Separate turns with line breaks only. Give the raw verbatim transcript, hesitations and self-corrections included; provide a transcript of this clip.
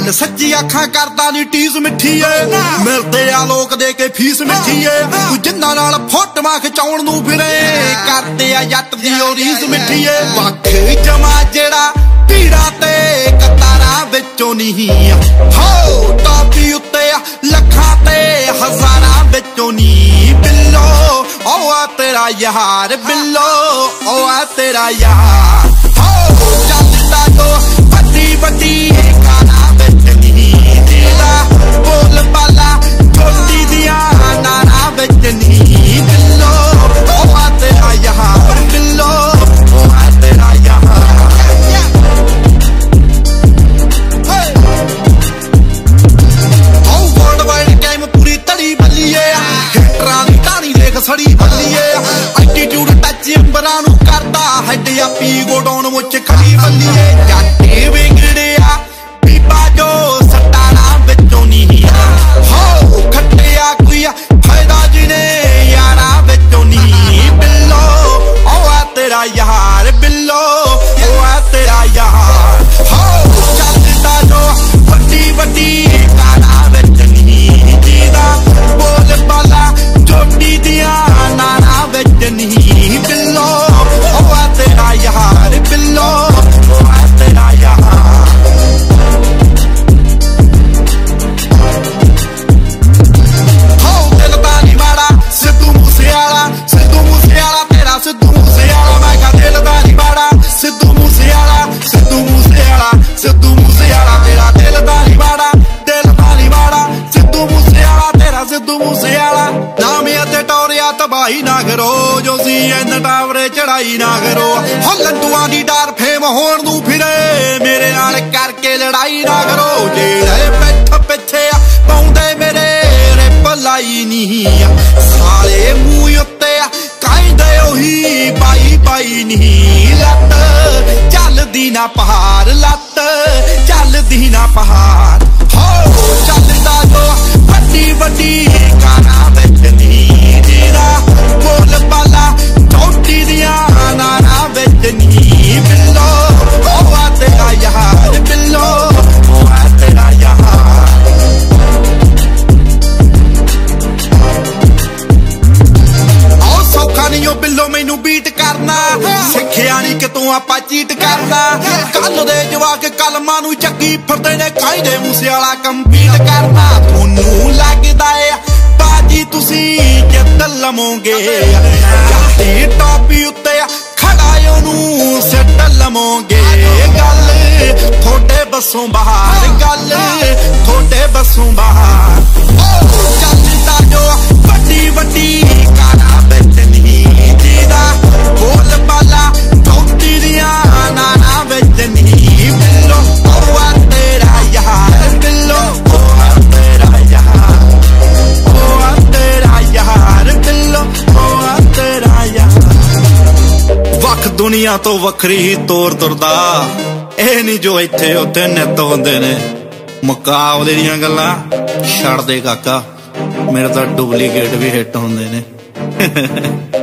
ਗੱਲ ਸੱਚੀ ਅੱਖਾਂ ਕਰਦਾ ਨੀ ਟੀਜ਼ ਮਿੱਠੀ ਏ ਮਿਲਦੇ ਆ ਲੋਕ ਦੇ ਕੇ ਫੀਸ ਮਿੱਠੀ ਏ ਤੂੰ ਜਿੰਨਾਂ ਨਾਲ ਫੋਟੋਆਂ ਖਿਚਾਉਣ ਨੂੰ ਫਿਰੇ ਕਰਦੇ ਆ ਜੱਟ ਦੀ ਉਹ ਰੀਸ ਮਿੱਠੀ ਏ ਵੱਖ ਜਮਾ ਜਿਹੜਾ ਭੀੜਾਂ ਤੇ ਕਤਾਰਾਂ ਵਿੱਚੋਂ ਨਹੀਂ ਹੋ ਟਾਪੀ ਉੱਤੇ ਲੱਖਾਂ ਤੇ ਹਜ਼ਾਰਾਂ ਵਿੱਚੋਂ ਨਹੀਂ ਬਿੱਲੋ ਉਹ ਆ ਤੇਰਾ ਯਾਰ ਬਿੱਲੋ ਉਹ ਆ ਤੇਰਾ ਯਾਰ ਹੋ ਚੱਲਦਾ ਜੋ ਵੱਡੀ ਵੱਡੀ ਕਾਰਾਂ ਵਿੱਚ ਨਹੀਂ ਤੇਰਾ ਬੋਲ ਬਾਲਾ ਚੋਟੀ ਦੀਆਂ ਨਾਰਾਂ ਵਿੱਚ ਨਹੀਂ ਬਿੱਲੋ ਉਹ ਆ ਤੇਰਾ ਯਾਰ ਬਿੱਲੋ ਉਹ ਆ ਤੇਰਾ ਯਾਰ ਸੜੀ ਬੱਲੀਏ ਐਟੀਟਿਊਡ ਟੱਚ ਅੰਬਰਾਂ ਨੂੰ ਕਰਦਾ ਹੈਡ ਆਪੀ ਗੋਡਾਉਣ ਮੁੱਚ ਖੜੀ ਬੱਲੀਏ ਜੱਟੇ ਵਿਗੜਿਆ ਬੀਬਾ ਜੋ ਸਟਾਣਾ ਵਿੱਚੋਂ ਨਹੀਂ ਹੋ ਖੱਟਿਆ ਕੋਈ ਫਾਇਦਾ ਜਿਹਨੇ ਯਾਰਾਂ ਵਿੱਚੋਂ ਨਹੀਂ ਬਿੱਲੋ ਉਹ ਆ ਤੇਰਾ ਯਾਰ ਬਿੱਲੋ ਉਹ ਆ ਤੇਰਾ ਯਾਰ ਹੋ ਚੱਲਦਾ ਜੋ ਵੱਡੀ ਵੱਡੀ ਕਾਰਾਂ ਵਿੱਚ ਨਹੀਂ ਜੀਦਾ ਬੋਲ ਬਾਲਾ ਚੋਟੀ ਦੀਆਂ ਨਾਰਾਂ ਵਿੱਚ ਨਹੀਂ ਬਿੱਲੋ ਉਹ ਆ ਤੇਰਾ ਯਾਰ ਬਿੱਲੋ ਉਹ ਆ ਤੇਰਾ ਯਾਰ ਹੋ ਦਿਲ ਦਾ ਨੀ ਮਾੜਾ ਸਿੱਧੂ ਮੂਸੇਵਾਲਾ ਸਿੱਧੂ ਮੂਸੇਵਾਲਾ ਤੇਰਾ ਸਿੱਧੂ ਮੂਸੇਵਾਲਾ ਮੈਂ ਕਿਹਾ ਦਿਲ ਦਾ ਨੀ ਮਾੜਾ ਸਿੱਧੂ ਮੂਸੇਵਾਲਾ ਸਿੱਧੂ ਮੂਸੇਵਾਲਾ ਸਿੱਧੂ ਮੂਸੇਵਾਲਾ ਤੇਰਾ ਦਿਲ ਦਾ ਨੀ ਮਾੜਾ ਦਿਲ ਦਾ ਨੀ ਮਾੜਾ ਸਿੱਧੂ ਮੂਸੇਵਾਲਾ ਤੇਰਾ ਸਿੱਧੂ ਮੂਸੇਵਾਲਾ ਨਾਮੇ ਅਤੇ ਟੌਰਿਆ ਤਬਾਹੀ ਨਾ ਕਰੋ ਜੋ ਸੀ ਐਨ ਟਾਵਰੇ ਚੜਾਈ ਨਾ ਕਰੋ ਹੋ ਲੰਡੂਆਂ ਦੀ ਡਰ ਫੇਮ ਹੋਣ ਨੂੰ ਫਿਰੇ ਮੇਰੇ ਨਾਲ ਕਰਕੇ ਲੜਾਈ ਨਾ ਕਰੋ ਜਿਹੜੇ ਪਿੱਠ ਪਿੱਛੇ ਪਾਉਂਦੇ ਮੇਰੇ ਰਿਪ ਲਾਈ ਨਹੀਂ ਸਾਲੇ ਮੂੰਹ ਉੱਤੇ ਕਹਿੰਦੇ ਉਹੀ ਪਾਈ ਪਾਈ ਨਹੀਂ ਲੱਤ ਚੱਲਦੀ ਨਾ ਪਹਾੜ ਲੱਤ ਚੱਲਦੀ ਨਾ ਪਹਾੜ ਹੋ ਚੱਲਦਾ ਜੋ ਵੱਡੀ ਵੱਡੀ ਕਾਰਾਂ ਵਿੱਚ ਨਹੀਂ ਜੀਦਾ ਬੋਲ ਬਾਲਾ ਚੋਟੀ ਦੀਆਂ ਨਾਰਾਂ ਵਿੱਚ ਨਹੀਂ ਬਿੱਲੋ ਉਹ ਆ ਤੇਰਾ ਯਾਰ ਬਿੱਲੋ ਉਹ ਆ ਤੇਰਾ ਯਾਰ ਉਹ ਸੌਖਾ ਨਹੀਂ ਉਹ ਬਿੱਲੋ ਮੈਨੂੰ ਬੀਟ ਕਰਨਾ ਸਿੱਖਿਆ ਨਹੀਂ ਕਿ ਤੂੰ ਆਪਾਂ ਚੀਟ ਕਰਨਾ ਕੱਲ ਦੇ ਜਵਾਕ ਕਲਮਾਂ ਨੂੰ ਚੱਕੀ ਫਿਰਦੇ ਨੇ ਕਹਿੰਦੇ ਮੂਸੇਵਾਲਾ ਕੰਪੀਟ ਕਰਨਾ ਤੁਹਾਨੂੰ ਲੱਗਦਾ ਏ ਬਾਜੀ ਤੁਸੀਂ ਜਿੱਤ ਲਵੋਗੇ ਜੱਟੀ ਟਾਪੀ ਉੱਤੇ ਖੜਾ ਉਹਨੂੰ ਸਿੱਟ ਲਵੋਗੇ ਗੱਲ ਥੋੜੇ ਬੱਸੋਂ ਬਾਹਰ ਗੱਲ ਥੋੜੇ ਬੱਸੋਂ ਬਾਹਰ ਚੱਲਦਾ ਜੋ ਵੱਡੀ ਵੱਡੀ ਕਾਰਾਂ ਵਿੱਚ ਨਹੀਂ ਜੀਦਾ ਬੋਲ ਬਾਲਾ ਚੋਟੀ ਦੀਆਂ ਨਾਰਾਂ ਵਿੱਚ ਨਹੀਂ ਬਿੱਲੋ ਉਹ ਆ ਤੇਰਾ ਯਾਰ ਬਿੱਲੋ ਉਹ ਆ ਤੇਰਾ ਯਾਰ ਉਹ ਆ ਤੇਰਾ ਯਾਰ ਬਿੱਲੋ ਉਹ ਆ ਤੇਰਾ ਯਾਰ ਵੱਖ ਦੁਨੀਆ ਤੋਂ ਵੱਖਰੀ ਹੀ ਤੋਰ ਤੁਰਦਾ ਇਹ ਨਹੀਂ ਜੋ ਇੱਥੇ ਉੱਥੇ ਨਿੱਤ ਹੁੰਦੇ ਨੇ ਮੁਕਾਬਲੇ ਦੀਆਂ ਗੱਲਾਂ ਛੱਡ ਦੇ ਕਾਕਾ ਮੇਰੇ ਤਾਂ ਡੁਪਲੀਕੇਟ ਵੀ ਹਿੱਟ ਹੁੰਦੇ ਨੇ